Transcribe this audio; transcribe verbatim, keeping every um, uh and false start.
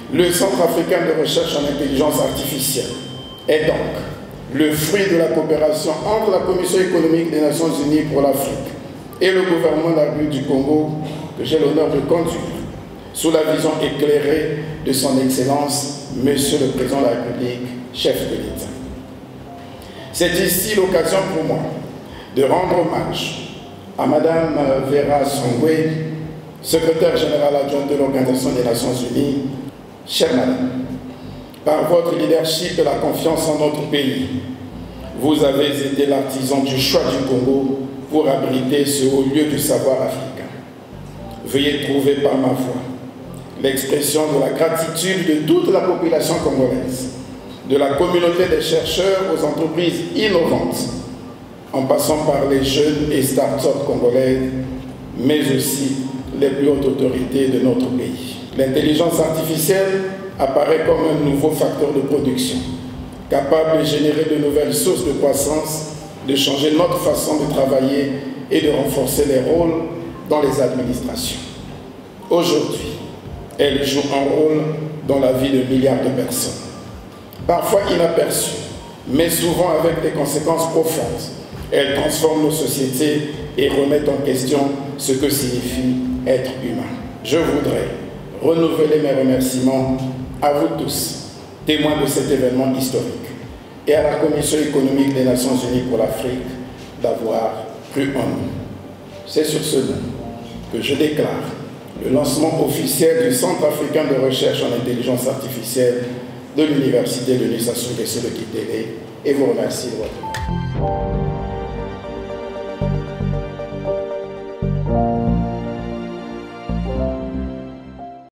Le Centre africain de recherche en intelligence artificielle est donc le fruit de la coopération entre la Commission économique des Nations Unies pour l'Afrique et le gouvernement de la République du Congo, que j'ai l'honneur de conduire, sous la vision éclairée de son Excellence, Monsieur le Président de la République, chef de l'État. C'est ici l'occasion pour moi de rendre hommage à Madame Vera Songwe, secrétaire générale adjointe de l'Organisation des Nations Unies. Chère Madame, par votre leadership et la confiance en notre pays, vous avez été l'artisan du choix du Congo pour abriter ce haut lieu du savoir africain. Veuillez trouver par ma voix l'expression de la gratitude de toute la population congolaise, de la communauté des chercheurs aux entreprises innovantes, en passant par les jeunes et start-up congolaises, mais aussi les plus hautes autorités de notre pays. L'intelligence artificielle apparaît comme un nouveau facteur de production, capable de générer de nouvelles sources de croissance, de changer notre façon de travailler et de renforcer les rôles dans les administrations. Aujourd'hui, elle joue un rôle dans la vie de milliards de personnes, parfois inaperçues, mais souvent avec des conséquences profondes. Elle transforme nos sociétés et remet en question ce que signifie être humain. Je voudrais renouveler mes remerciements à vous tous, témoins de cet événement historique, et à la Commission économique des Nations Unies pour l'Afrique d'avoir cru en nous. C'est sur ce nom que je déclare le lancement officiel du Centre africain de recherche en intelligence artificielle de l'Université de l'Université de Kitele et vous remercie de votre attention.